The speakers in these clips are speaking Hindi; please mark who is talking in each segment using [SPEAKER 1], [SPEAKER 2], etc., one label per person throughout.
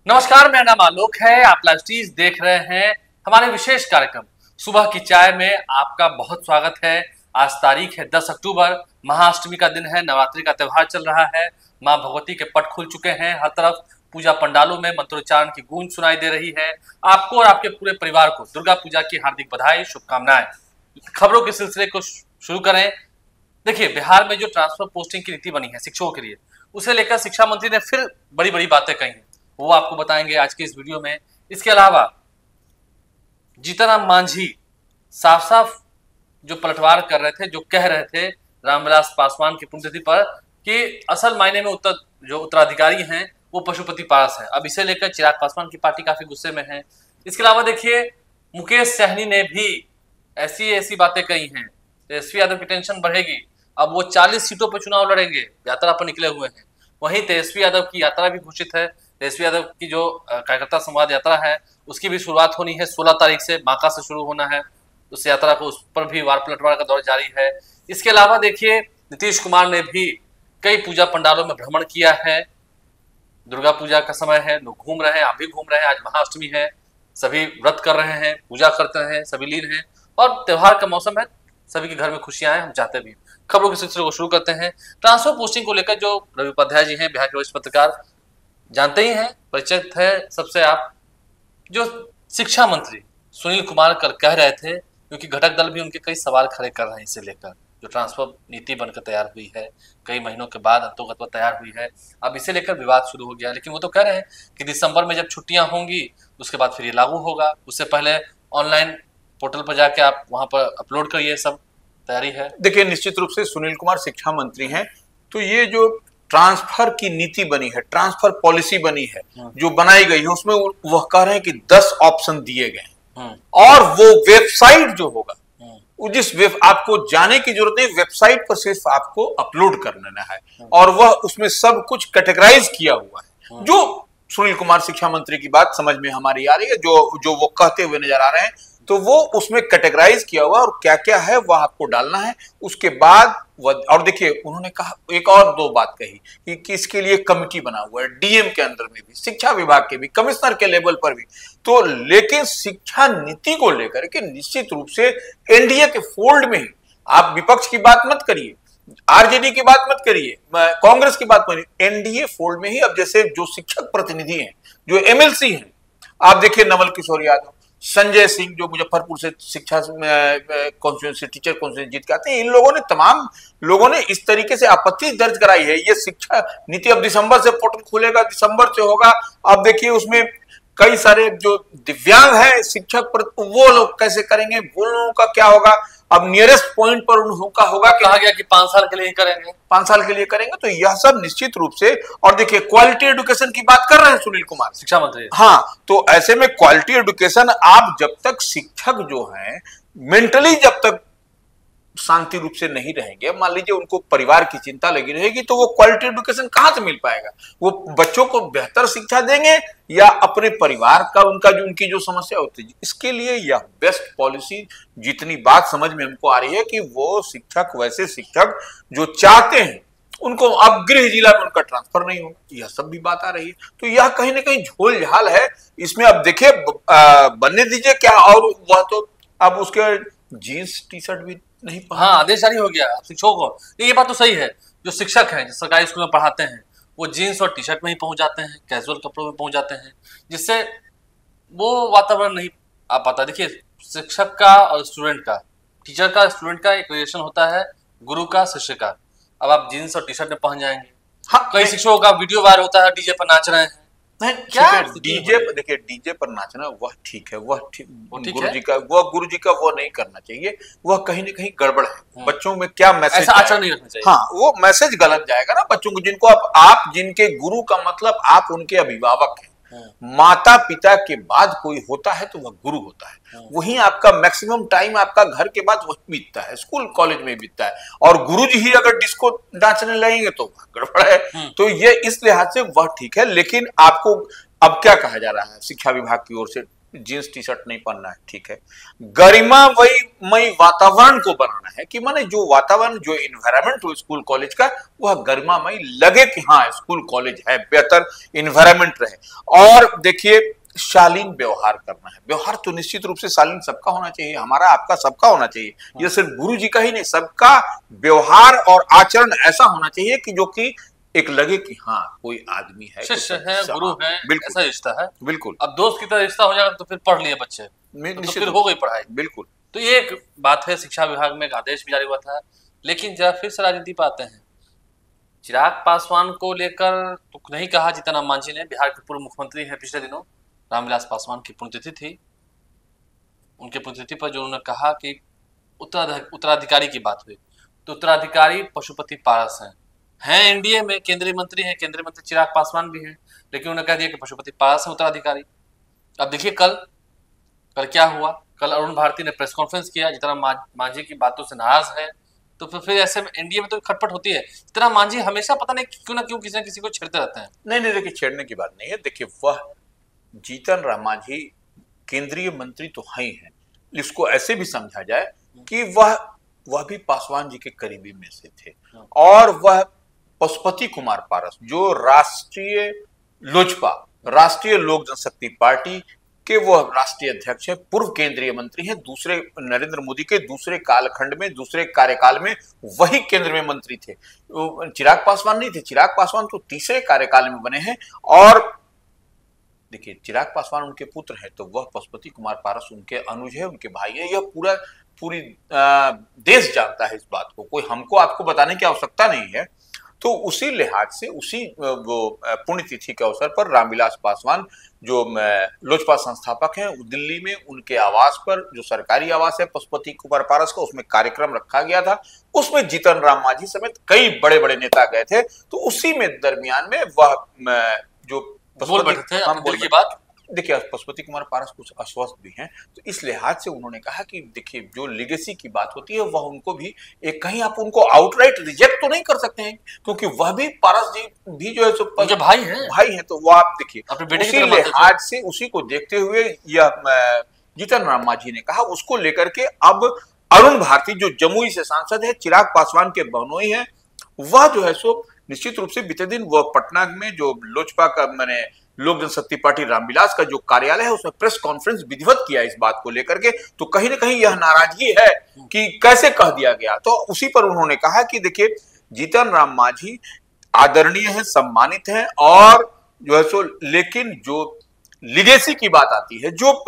[SPEAKER 1] नमस्कार, मेरा नाम आलोक है। आप लाइव स्ट्रीज देख रहे हैं हमारे विशेष कार्यक्रम सुबह की चाय में। आपका बहुत स्वागत है। आज तारीख है 10 अक्टूबर, महाअष्टमी का दिन है, नवरात्रि का त्यौहार चल रहा है। मां भगवती के पट खुल चुके हैं, हर तरफ पूजा पंडालों में मंत्रोच्चारण की गूंज सुनाई दे रही है। आपको और आपके पूरे परिवार को दुर्गा पूजा की हार्दिक बधाई, शुभकामनाएं। खबरों के सिलसिले को शुरू करें। देखिए, बिहार में जो ट्रांसफर पोस्टिंग की नीति बनी है शिक्षकों के लिए, उसे लेकर शिक्षा मंत्री ने फिर बड़ी बड़ी बातें कही हैं, वो आपको बताएंगे आज की इस वीडियो में। इसके अलावा जीतनराम मांझी साफ साफ जो पलटवार कर रहे थे, जो कह रहे थे रामविलास पासवान की पुण्यतिथि पर कि असल मायने में उत्तराधिकारी हैं वो पशुपति पास है। अब इसे लेकर चिराग पासवान की पार्टी काफी गुस्से में है। इसके अलावा देखिए, मुकेश सहनी ने भी ऐसी बातें कही हैं, तेजस्वी यादव की टेंशन बढ़ेगी। अब वो 40 सीटों पर चुनाव लड़ेंगे, यात्रा पर निकले हुए हैं। वहीं तेजस्वी यादव की यात्रा भी घोषित है। तेजस्वी यादव की जो कार्यकर्ता संवाद यात्रा है उसकी भी शुरुआत होनी है 16 तारीख से, बांका से शुरू होना है। उस यात्रा को, उस पर भी वार पलटवार का दौर जारी है। इसके अलावा देखिए, नीतीश कुमार ने भी कई पूजा पंडालों में भ्रमण किया है। दुर्गा पूजा का समय है, लोग घूम रहे हैं, आप भी घूम रहे हैं। आज महाअष्टमी है, सभी व्रत कर रहे हैं, पूजा करते हैं, सभी लीन हैं और त्योहार का मौसम है, सभी के घर में खुशियां हैं, हम चाहते भी। खबरों के सिलसिले को शुरू करते हैं। ट्रांसफर पोस्टिंग को लेकर जो रवि उपाध्याय जी हैं, बिहार के वरिष्ठ पत्रकार, जानते ही हैं, परिचित है सबसे आप, जो शिक्षा मंत्री सुनील कुमार कह रहे थे, क्योंकि घटक दल भी उनके कई सवाल खड़े कर रहे हैं इसे लेकर। जो ट्रांसफर नीति बनकर तैयार हुई है, कई महीनों के बाद अंतोगत तैयार हुई है, अब इसे लेकर विवाद शुरू हो गया। लेकिन वो तो कह रहे हैं कि दिसंबर में जब छुट्टियां होंगी उसके बाद फिर ये लागू होगा। उससे पहले ऑनलाइन पोर्टल पर जाके आप वहां पर अपलोड करिए, सब तैयारी है।
[SPEAKER 2] देखिए, निश्चित रूप से सुनील कुमार शिक्षा मंत्री हैं, तो ये जो ट्रांसफर की नीति बनी है, ट्रांसफर पॉलिसी बनी है, जो बनाई गई है, उसमें वह कह रहे हैं कि 10 ऑप्शन दिए गए हैं और वो वेबसाइट जो होगा, जिस आपको जाने की जरूरत नहीं, वेबसाइट पर सिर्फ आपको अपलोड कर लेना है और वह उसमें सब कुछ कैटेगराइज किया हुआ है। जो सुनील कुमार शिक्षा मंत्री की बात समझ में हमारी आ रही है, जो वो कहते हुए नजर आ रहे हैं, तो वो उसमें कैटेगराइज किया हुआ और क्या क्या है वह आपको डालना है। उसके बाद और देखिए, उन्होंने कहा एक और दो बात कही कि किसके लिए कमिटी बना हुआ है, डीएम के अंदर में भी, शिक्षा विभाग के भी, कमिश्नर के लेवल पर भी। तो लेकिन शिक्षा नीति को लेकर के निश्चित रूप से एनडीए के फोल्ड में ही, आप विपक्ष की बात मत करिए, आरजेडी की बात मत करिए, कांग्रेस की बात करिए, एनडीए फोल्ड में ही अब जैसे जो शिक्षक प्रतिनिधि हैं, जो एमएलसी हैं, आप देखिए नवल किशोर यादव, संजय सिंह जो मुजफ्फरपुर से शिक्षा कॉन्स्टिट्यूंसी, टीचर कॉन्स्टिट्यूंसी जीत के आते हैं, इन लोगों ने, तमाम लोगों ने इस तरीके से आपत्ति दर्ज कराई है। ये शिक्षा नीति अब दिसंबर से पोर्टल खुलेगा, दिसंबर से होगा। अब देखिए, उसमें कई सारे जो दिव्यांग हैं शिक्षक पर, वो लोग कैसे करेंगे, वो लोगों का क्या होगा। अब नियरेस्ट पॉइंट पर उनका होगा,
[SPEAKER 1] कहा गया कि 5 साल के लिए करेंगे,
[SPEAKER 2] 5 साल के लिए करेंगे। तो यह सब निश्चित रूप से, और देखिए क्वालिटी एजुकेशन की बात कर रहे हैं सुनील कुमार
[SPEAKER 1] शिक्षा मंत्री।
[SPEAKER 2] हाँ, तो ऐसे में क्वालिटी एजुकेशन, आप जब तक शिक्षक जो हैं मेंटली जब तक शांति रूप से नहीं रहेंगे, मान लीजिए उनको परिवार की चिंता लगी रहेगी, तो वो क्वालिटी एजुकेशन कहां से मिल पाएगा। वो बच्चों को बेहतर शिक्षा देंगे या अपने परिवार का, उनकी जो समस्या होती है। इसके लिए यह बेस्ट पॉलिसी, जितनी बात समझ में हमको आ रही है कि वो शिक्षक, वैसे शिक्षक जो चाहते हैं उनको अब गृह जिला में उनका ट्रांसफर नहीं होगा, यह सब भी बात आ रही है। तो यह कहीं ना कहीं झोल झाल है इसमें। अब देखिए, बनने दीजिए क्या, और वह तो अब उसके जीन्स टी शर्ट भी नहीं,
[SPEAKER 1] हाँ, आदेश जारी हो गया शिक्षकों को। ये बात तो सही है, जो शिक्षक हैं, जो सरकारी स्कूल में पढ़ाते हैं, वो जीन्स और टी शर्ट में ही पहुंच जाते हैं, कैजुअल कपड़ों में पहुंच जाते हैं, जिससे वो वातावरण नहीं आ पाता। देखिए, शिक्षक का और स्टूडेंट का, टीचर का स्टूडेंट का एक रिलेशन होता है, गुरु का शिष्य का। अब आप जीन्स और टी शर्ट में पहुंच जाएंगे। हाँ, कई शिक्षकों का वीडियो वायरल होता है, डीजे पर नाच रहे हैं।
[SPEAKER 2] क्या डीजे पर, देखिए डीजे पर नाचना वह ठीक है, वह ठीक, गुरु जी का वो नहीं करना चाहिए, वह कहीं ना कहीं गड़बड़ है। बच्चों में क्या मैसेज,
[SPEAKER 1] ऐसा आचरण नहीं रखना चाहिए।
[SPEAKER 2] हाँ, वो मैसेज गलत जाएगा ना बच्चों को, जिनको आप जिनके गुरु का मतलब आप उनके अभिभावक हैं। माता पिता के बाद कोई होता है तो वह गुरु होता है। वहीं आपका मैक्सिमम टाइम आपका घर के बाद वही बीतता है, स्कूल कॉलेज में बीतता है। और गुरु जी ही अगर डिस्को नाचने लगेंगे तो गड़बड़ है। तो ये इस लिहाज से वह ठीक है। लेकिन आपको अब क्या कहा जा रहा है शिक्षा विभाग की ओर से, जींस टी शर्ट नहीं पहनना है, ठीक है। गरिमामयी वातावरण को बनाना है कि माने जो वातावरण, जो इन्वायरमेंट हो स्कूल कॉलेज का, वह गरिमामयी लगे कि हाँ स्कूल कॉलेज है, बेहतर इन्वायरमेंट रहे। और देखिए शालीन व्यवहार करना है। व्यवहार तो निश्चित रूप से शालीन सबका होना चाहिए, हमारा आपका सबका होना चाहिए। यह सिर्फ गुरु जी का ही नहीं, सबका व्यवहार और आचरण ऐसा होना चाहिए कि जो कि एक लगे कि हाँ कोई आदमी है,
[SPEAKER 1] शिष्य है, गुरु है, ऐसा रिश्ता है।
[SPEAKER 2] बिल्कुल।
[SPEAKER 1] अब दोस्त की तरह रिश्ता हो जाएगा तो फिर पढ़ लिए बच्चे, तो फिर हो गई पढ़ाई।
[SPEAKER 2] बिल्कुल।
[SPEAKER 1] तो ये एक बात है। शिक्षा विभाग में एक आदेश भी जारी हुआ था। लेकिन जब फिर से राजनीति पर आते हैं, चिराग पासवान को लेकर तो नहीं कहा जीतन राम मांझी ने, बिहार के पूर्व मुख्यमंत्री हैं। पिछले दिनों रामविलास पासवान की पुण्यतिथि थी, उनके पुण्यतिथि पर जो उन्होंने कहा कि उत्तराधिकारी की बात हुई, तो उत्तराधिकारी पशुपति पारस हैं एनडीए में, केंद्रीय मंत्री हैं, केंद्रीय मंत्री चिराग पासवान भी हैं, लेकिन उन्होंने कह दिया कि पशुपति पारस है उत्तराधिकारी। अब देखिए कल क्या हुआ। कल अरुण भारती ने प्रेस कॉन्फ्रेंस किया, जितना मांझी की बातों से नाराज है। तो फिर ऐसे में एनडीए में तो खटपट होती है। जितना मांझी हमेशा पता नहीं क्यों ना क्यों किसी न किसी को छेड़ते रहते हैं।
[SPEAKER 2] नहीं देखिए, छेड़ने की बात नहीं है। देखिए वह जीतन राम मांझी केंद्रीय मंत्री तो है ही है, इसको ऐसे भी समझा जाए कि वह भी पासवान जी के करीबी में से थे। और वह पशुपति कुमार पारस जो राष्ट्रीय लोजपा, राष्ट्रीय लोक जनशक्ति पार्टी के वह राष्ट्रीय अध्यक्ष है, पूर्व केंद्रीय मंत्री हैं, दूसरे नरेंद्र मोदी के दूसरे कालखंड में, दूसरे कार्यकाल में वही केंद्र में मंत्री थे। चिराग पासवान नहीं थे, चिराग पासवान तो तीसरे कार्यकाल में बने हैं। और देखिए चिराग पासवान उनके पुत्र हैं, तो वह पशुपति कुमार पारस उनके अनुज है, उनके भाई है। यह पूरी देश जानता है इस बात को, कोई हमको आपको बताने की आवश्यकता नहीं है। तो उसी लिहाज से, उसी वो पुण्यतिथि के अवसर पर रामविलास पासवान जो लोजपा संस्थापक हैं, दिल्ली में उनके आवास पर, जो सरकारी आवास है पशुपति कुमार पारस का, उसमें कार्यक्रम रखा गया था। उसमें जीतन राम मांझी समेत कई बड़े बड़े नेता गए थे। तो उसी में दरमियान में वह जो
[SPEAKER 1] बोल बैठे थे अपने दिल की बात।
[SPEAKER 2] देखिए पशुपति कुमार पारस कुछ अस्वस्थ भी हैं, तो इस लिहाज से उन्होंने कहा कि देखिए जो लीगेसी की बात होती है वह उनको भी एक, कहीं आप उनको आउटराइट रिजेक्ट तो नहीं कर सकते हैं, क्योंकि वह भी पारस जी भी जो है सो
[SPEAKER 1] भाई हैं,
[SPEAKER 2] तो वो आप देखिए उसी लिहाज से, उसी को देखते हुए यह जीतन राम मांझी ने कहा। उसको लेकर के अब अरुण भारती जो जमुई से सांसद है, चिराग पासवान के बहनोई है, वह जो है सो निश्चित रूप से बीते दिन वह पटना में जो लोजपा का मैंने लोक जनशक्ति पार्टी रामविलास का जो कार्यालय है उसमें प्रेस कॉन्फ्रेंस विधिवत किया इस बात को लेकर के। तो कहीं ना कहीं यह नाराजगी है कि कैसे कह दिया गया। तो उसी पर उन्होंने कहा कि देखिए जीतन राम मांझी आदरणीय है, सम्मानित है, और जो है सो, लेकिन जो लीगेसी की बात आती है, जो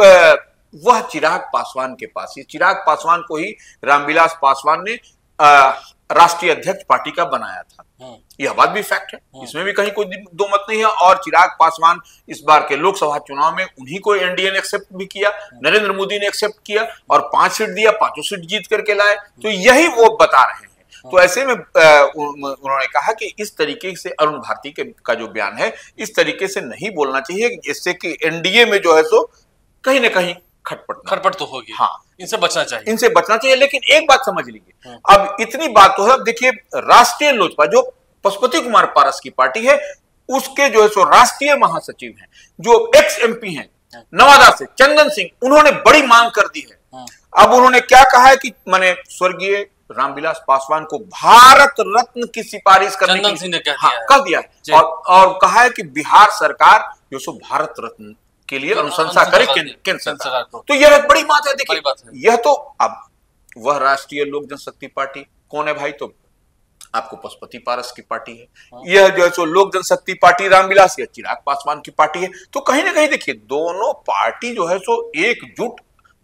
[SPEAKER 2] वह चिराग पासवान के पास ही, चिराग पासवान को ही रामविलास पासवान ने राष्ट्रीय अध्यक्ष पार्टी का बनाया था। यह बात भी फैक्ट है, इसमें भी कहीं कोई दो मत नहीं है। और चिराग पासवान इस बार के लोकसभा चुनाव में उन्हीं को एनडीए ने एक्सेप्ट भी किया, नरेंद्र मोदी ने एक्सेप्ट किया और 5 सीट दिया, 5 सीट जीत करके लाए। तो यही वो बता रहे हैं। तो ऐसे में उन्होंने कहा कि इस तरीके से अरुण भारती का जो बयान है, इस तरीके से नहीं बोलना चाहिए, जिससे कि एनडीए में जो है सो कहीं ना कहीं
[SPEAKER 1] खटपट तो होगी।
[SPEAKER 2] हाँ,
[SPEAKER 1] इनसे बचना चाहिए,
[SPEAKER 2] इनसे बचना चाहिए। लेकिन एक बात समझ लीजिए, अब इतनी बात तो है, अब देखिए राष्ट्रीय लोजपा जो पशुपति कुमार पारस की पार्टी है, उसके जो है सो राष्ट्रीय महासचिव हैं, जो एक्स एमपी हैं नवादा से, चंदन सिंह, उन्होंने बड़ी मांग कर दी है। अब उन्होंने क्या कहा है कि माने स्वर्गीय रामविलास पासवान को भारत रत्न की सिफारिश करने
[SPEAKER 1] चंदन सिंह ने
[SPEAKER 2] कह दिया है, और कहा है कि बिहार सरकार जो सो भारत रत्न के लिए अनुशंसा करे केंद्र सरकार को। तो यह एक बड़ी बात है। देखिए यह तो, अब वह राष्ट्रीय लोक जनशक्ति पार्टी कौन है भाई, तो आपको पशुपति पारस की पार्टी है। यह जो है सो लोक जनशक्ति पार्टी रामविलास या चिराग पासवान की पार्टी है। तो कहीं ना कहीं देखिए दोनों पार्टी जो है सो एकजुट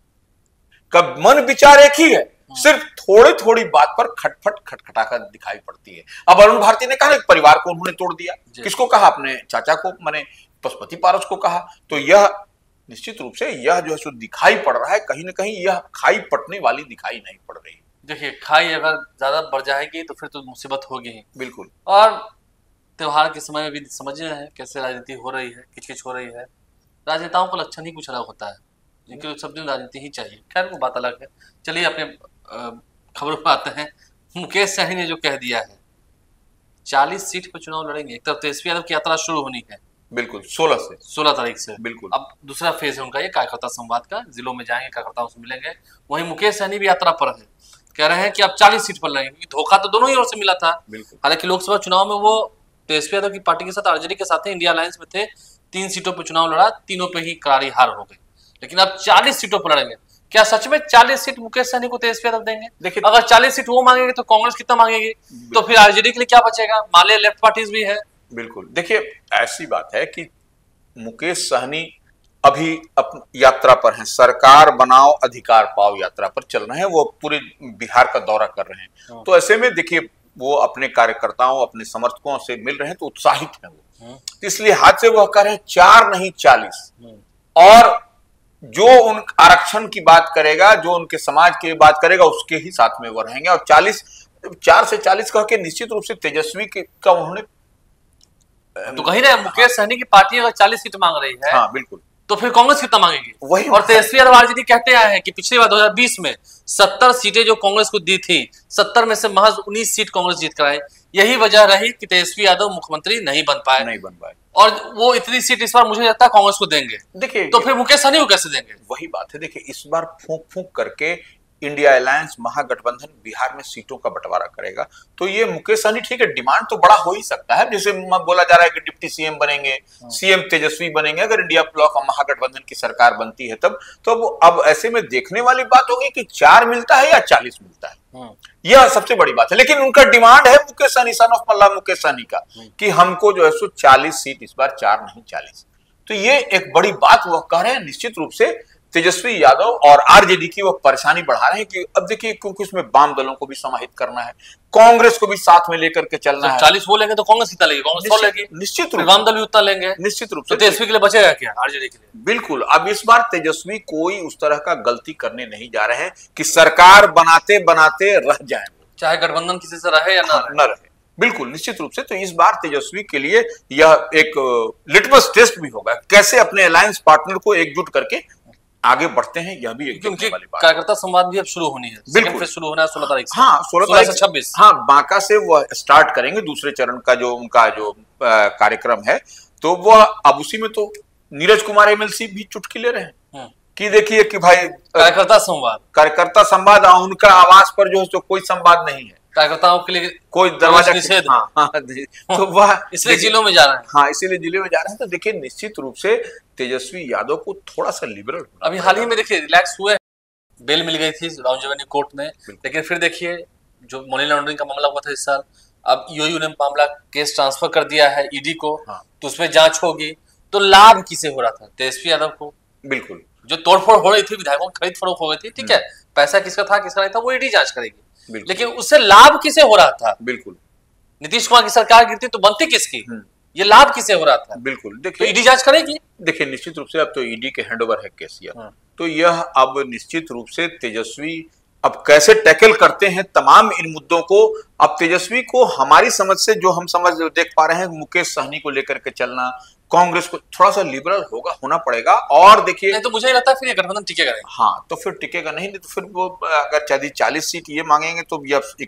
[SPEAKER 2] का मन विचार एक ही है, सिर्फ थोड़ी थोड़ी बात पर खटखटाकर दिखाई पड़ती है। अब अरुण भारती ने कहा परिवार को उन्होंने तोड़ दिया, किसको कहा, अपने चाचा को, माने पशुपति पारस को कहा। तो यह निश्चित रूप से यह जो है सो दिखाई पड़ रहा है, कहीं ना कहीं यह खाई पटने वाली दिखाई नहीं पड़ रही।
[SPEAKER 1] देखिए खाई अगर ज्यादा बढ़ जाएगी तो फिर तो मुसीबत होगी ही।
[SPEAKER 2] बिल्कुल।
[SPEAKER 1] और त्योहार के समय में भी समझ रहे हैं कैसे राजनीति हो रही है, किचकिच हो रही है। राजनेताओं का लक्षण ही कुछ अलग होता है, जिनके सब दिन राजनीति ही चाहिए। खैर वो बात अलग है। चलिए अपने खबरों पर आते हैं। मुकेश सहनी ने जो कह दिया है 40 सीट पर चुनाव लड़ेंगे। एक तरफ तेजस्वी यादव की यात्रा शुरू होनी है,
[SPEAKER 2] बिल्कुल 16 से
[SPEAKER 1] 16 तारीख से।
[SPEAKER 2] बिल्कुल।
[SPEAKER 1] अब दूसरा फेज है उनका ये कार्यकर्ता संवाद का, जिलों में जाएंगे, कार्यकर्ताओं से मिलेंगे। वहीं मुकेश सहनी भी यात्रा पर है, कह रहे हैं कि अब 40 सीट पर लड़ेंगे, क्योंकि धोखा तो दोनों ही ओर से मिला था।
[SPEAKER 2] बिल्कुल।
[SPEAKER 1] हालांकि लोकसभा चुनाव में वो तेजस्वी यादव की पार्टी के साथ आरजेडी के साथ इंडिया अलायंस में थे, 3 सीटों पर चुनाव लड़ा, तीनों पे ही करारी हार हो गई। लेकिन अब 40 सीटों पर लड़ेंगे। क्या सच में 40 सीट मुकेश सहनी को तेजस्वी यादव देंगे?
[SPEAKER 2] देखिए,
[SPEAKER 1] अगर 40 सीट वो मांगेंगे तो कांग्रेस कितना मांगेगी? तो फिर आरजेडी के लिए क्या बचेगा? माले लेफ्ट पार्टीज भी है।
[SPEAKER 2] बिल्कुल। देखिए, ऐसी बात है कि मुकेश सहनी अभी यात्रा पर हैं, सरकार बनाओ अधिकार पाओ यात्रा पर चल रहे हैं, वो पूरे बिहार का दौरा कर रहे हैं। तो ऐसे में देखिए, वो अपने कार्यकर्ताओं, अपने समर्थकों से मिल रहे हैं, तो उत्साहित हैं वो। इसलिए हाथ से वह कह रहे हैं 4 नहीं 40। और जो उन आरक्षण की बात करेगा, जो उनके समाज की बात करेगा, उसके ही साथ में वो रहेंगे। और 4 से 40 कह के निश्चित रूप से तेजस्वी का उन्होंने
[SPEAKER 1] तो कही रहे मुकेश सहनी की पार्टी अगर 40 सीट मांग रही है,
[SPEAKER 2] हाँ बिल्कुल,
[SPEAKER 1] तो फिर कांग्रेस कितना मांगेगी?
[SPEAKER 2] वही।
[SPEAKER 1] और तेजस्वी यादव आरजेडी कहते आए हैं कि पिछली बार 2020 में 70 सीटें जो कांग्रेस को दी थी, 70 में से महज 19 सीट कांग्रेस जीत कर आई। यही वजह रही कि तेजस्वी यादव मुख्यमंत्री नहीं बन पाए। और वो इतनी सीट इस बार मुझे लगता है कांग्रेस को देंगे।
[SPEAKER 2] देखिए,
[SPEAKER 1] तो फिर मुकेश सहनी को कैसे देंगे?
[SPEAKER 2] वही बात है। देखिए, इस बार फूंक फूंक करके इंडिया अलायंस महागठबंधन बिहार में सीटों का बंटवारा करेगा। तो ये मुकेश सहनी, ठीक है, डिमांड तो बड़ा हो ही सकता है, जैसे बोला जा रहा है कि डिप्टी सीएम बनेंगे, सीएम तेजस्वी बनेंगे अगर इंडिया ब्लॉक महागठबंधन की सरकार बनती है तब। तो अब ऐसे में देखने वाली बात होगी कि 4 मिलता है या 40 मिलता है, यह सबसे बड़ी बात है। लेकिन उनका डिमांड है मुकेश सहनी, सन ऑफ मल्ला मुकेश सहनी का, कि हमको जो है सो 40 सीट इस बार, 4 नहीं 40। तो ये एक बड़ी बात वह कह रहे हैं। निश्चित रूप से तेजस्वी यादव और आरजेडी की वो परेशानी बढ़ा रहे हैं कि अब देखिए, क्योंकि उसमें वाम दलों को भी समाहित करना है, कांग्रेस को भी साथ में लेकर के चलना है।
[SPEAKER 1] 40 वो लेंगे तो कांग्रेस कितना लेगी? कांग्रेस 100 लेगी।
[SPEAKER 2] निश्चित रूप से
[SPEAKER 1] वाम दल भी उतना लेंगे।
[SPEAKER 2] निश्चित रूप
[SPEAKER 1] से
[SPEAKER 2] से
[SPEAKER 1] तेजस्वी के लिए बचेगा क्या आरजेडी के लिए?
[SPEAKER 2] बिल्कुल। अब इस बार तेजस्वी कोई उस तरह का गलती करने नहीं जा रहे हैं कि सरकार बनाते बनाते रह जाए,
[SPEAKER 1] चाहे गठबंधन किसी से रहे या
[SPEAKER 2] न रहे। बिल्कुल, निश्चित रूप से। तो इस बार तेजस्वी के लिए यह एक लिटमस टेस्ट भी होगा, कैसे अपने अलायंस पार्टनर को एकजुट करके आगे बढ़ते हैं। यह भी एक देखने वाली बात।
[SPEAKER 1] कार्यकर्ता संवाद भी अब शुरू होनी है।
[SPEAKER 2] बिल्कुल,
[SPEAKER 1] शुरू होना है 16 तारीख से।
[SPEAKER 2] हाँ, 16 तारीख से
[SPEAKER 1] 26।
[SPEAKER 2] हाँ, बांका से वह स्टार्ट करेंगे दूसरे चरण का जो उनका जो कार्यक्रम है। तो वह अब उसी में तो नीरज कुमार एमएलसी भी चुटकी ले रहे हैं कि देखिए कि भाई कार्यकर्ता संवाद, उनका आवास पर जो है तो कोई संवाद नहीं है, कार्यकर्ताओं के लिए कोई दरवाजा निषेध। हाँ, तो वह
[SPEAKER 1] इसलिए जिलों में जा रहे हैं।
[SPEAKER 2] हाँ, इसीलिए जिले में जा रहे हैं। तो देखिए, निश्चित रूप से तेजस्वी यादव को थोड़ा सा लिबरल
[SPEAKER 1] अभी हाल ही में देखिए रिलैक्स हुए, बेल मिल गई थी राउंड कोर्ट में। लेकिन फिर देखिए, जो मनी लॉन्ड्रिंग का मामला हुआ था इस साल, अब ईओयू ने मामला केस ट्रांसफर कर दिया है ईडी को। तो उसमें जांच होगी। तो लाभ किसे हो रहा था? तेजस्वी यादव को।
[SPEAKER 2] बिल्कुल। जो
[SPEAKER 1] तोड़फोड़ हो रही थी, विधायकों की खरीद फरोख्त हो गई थी, ठीक है, पैसा किसका था किसका नहीं था वो ईडी जांच करेगी। लेकिन उससे लाभ किसे हो रहा था?
[SPEAKER 2] बिल्कुल।
[SPEAKER 1] नीतीश कुमार की सरकार गिरती तो बनती किसकी? ये लाभ किसे हो रहा था?
[SPEAKER 2] बिल्कुल। देखिए,
[SPEAKER 1] तो ईडी जांच करेगी।
[SPEAKER 2] देखिए, निश्चित रूप से अब तो ईडी के हैंडओवर है केस यह। तो यह अब निश्चित रूप से तेजस्वी अब कैसे टैकल करते हैं तमाम इन मुद्दों को। अब तेजस्वी को हमारी समझ से जो हम समझ देख पा रहे हैं, मुकेश सहनी को लेकर के चलना, कांग्रेस को थोड़ा सा लिबरल होना पड़ेगा। और देखिए,
[SPEAKER 1] नहीं तो मुझे लगता है फिर ये गठबंधन टिकेगा नहीं।
[SPEAKER 2] हाँ, तो फिर टिकेगा नहीं तो फिर वो अगर 40 सीट ये मांगेंगे तो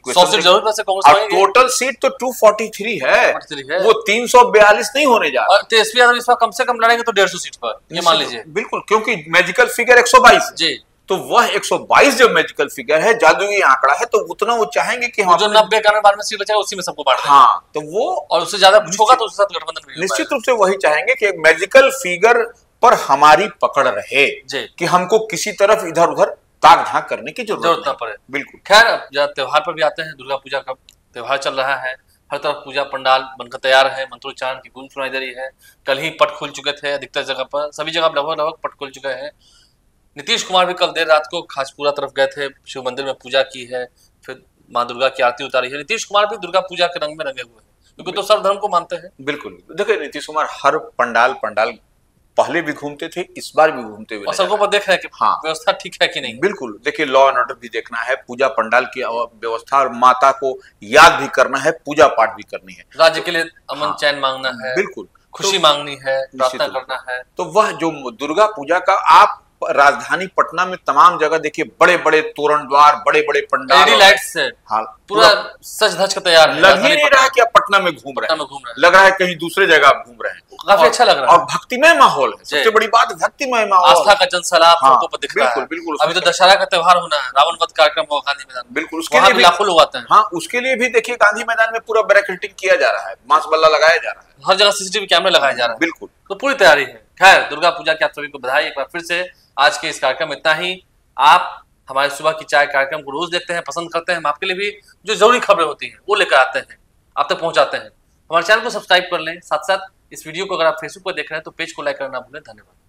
[SPEAKER 2] टोटल सीट तो 243 है, वो 342 नहीं होने जा रहा।
[SPEAKER 1] और तेजस्वी यादव इस बार कम से कम लड़ेंगे तो 150 सीट पर, ये मान लीजिए।
[SPEAKER 2] बिल्कुल, क्योंकि मैजिकल फिगर 122 जी। तो वह 122 जो मैजिकल फिगर है, जादुई आंकड़ा है, तो उतना वो चाहेंगे कि हम
[SPEAKER 1] जो 90-91 में सीट बचेगा उसी में सबको बांट दें।
[SPEAKER 2] हाँ, तो वो
[SPEAKER 1] और उससे ज्यादा कुछ होगा तो उसके साथ गठबंधन
[SPEAKER 2] निश्चित रूप से वही चाहेंगे कि मैजिकल फिगर पर हमारी पकड़ रहे, कि हमको किसी तरफ इधर उधर ताक झांक करने की जरूरत ना पड़े। बिल्कुल।
[SPEAKER 1] खैर, अब त्योहार पर भी आते हैं। दुर्गा पूजा का त्योहार चल रहा है, हर तरफ पूजा पंडाल बनकर तैयार है, मंत्रोच्चारण की गूंज सुनाई दे रही है। कल ही पट खुल चुके थे अधिकतर जगह पर, सभी जगह लगभग पट खुल चुके हैं। नीतीश कुमार भी कल देर रात को खाजपुरा तरफ गए थे, शिव मंदिर में पूजा की है, फिर माँ दुर्गा की आरती उतारी है। नीतीश कुमार भी दुर्गा पूजा के रंग में रंगे हुए हैं, क्योंकि तो सर्व धर्म को मानते हैं।
[SPEAKER 2] बिल्कुल। देखिए, नीतीश कुमार हर पंडाल पहले भी घूमते थे, इस बार भी घूमते हुए
[SPEAKER 1] सड़कों पर देख रहे हैं कि हाँ, व्यवस्था ठीक है कि नहीं।
[SPEAKER 2] बिल्कुल। देखिए, लॉ एंड ऑर्डर भी देखना है, पूजा पंडाल की व्यवस्था, और माता को याद भी करना है, पूजा पाठ भी करनी है,
[SPEAKER 1] राज्य के लिए अमन चैन मांगना है,
[SPEAKER 2] बिल्कुल,
[SPEAKER 1] खुशी मांगनी है, प्रार्थना करना है।
[SPEAKER 2] तो वह जो दुर्गा पूजा का आप राजधानी पटना में तमाम जगह देखिए बड़े बड़े तोरण द्वार, बड़े बड़े पंडाल,
[SPEAKER 1] एलईडी लाइट्स से
[SPEAKER 2] हाँ
[SPEAKER 1] पूरा सज धज के तैयार है।
[SPEAKER 2] लग ही नहीं रहा है कि आप पटना में घूम रहे हैं, लग रहा है कहीं दूसरे जगह आप घूम रहे हैं।
[SPEAKER 1] काफी अच्छा लग रहा है
[SPEAKER 2] और भक्तिमय माहौल है, सबसे बड़ी बात भक्तिमय माहौल,
[SPEAKER 1] आस्था का जनसैलाब सड़कों पर दिख रहा है।
[SPEAKER 2] बिल्कुल बिल्कुल।
[SPEAKER 1] अभी तो दशहरा का त्योहार होना है, रावण वध कार्यक्रम होगा गांधी मैदान,
[SPEAKER 2] बिल्कुल, उसके लिए भी
[SPEAKER 1] लाखों लोग आते हैं।
[SPEAKER 2] हाँ, उसके लिए भी देखिए गांधी मैदान में पूरा बैरिकेडिंग किया जा रहा है, मांस बल्ला लगाया जा रहा है,
[SPEAKER 1] हर जगह सीसीटीवी कैमरे लगाए जा रहे हैं।
[SPEAKER 2] बिल्कुल,
[SPEAKER 1] तो पूरी तैयारी है। खैर, दुर्गा पूजा की आप सभी को बधाई। एक बार फिर से आज के इस कार्यक्रम में इतना ही। आप हमारे सुबह की चाय कार्यक्रम को रोज देखते हैं, पसंद करते हैं। हम आपके लिए भी जो जरूरी खबरें होती हैं वो लेकर आते हैं, आप तक पहुंचाते हैं। हमारे चैनल को सब्सक्राइब कर लें। साथ साथ इस वीडियो को अगर आप फेसबुक पर देख रहे हैं तो पेज को लाइक करना ना भूलें। धन्यवाद।